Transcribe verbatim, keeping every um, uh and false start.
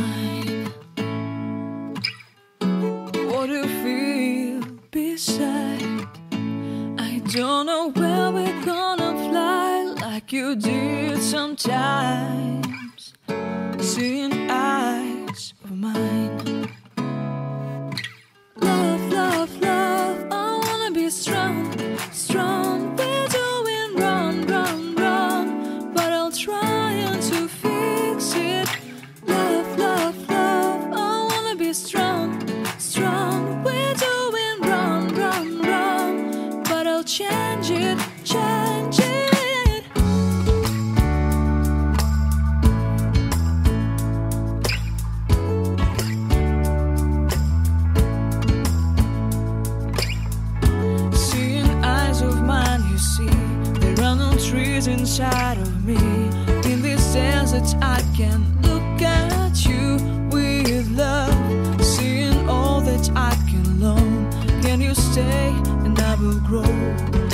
mine. What do you feel beside? I don't know where we're gonna fly like you did sometimes. Seeing eyes of mine. Love, love, love, I wanna be strong, strong. We're doing wrong, wrong, wrong, but I'll try to fix it. Love, love, love, I wanna be strong, strong. We're doing wrong, wrong, wrong, but I'll change it, change it. Trees inside of me. In this desert I can look at you with love, seeing all that I can learn. Can you stay and I will grow?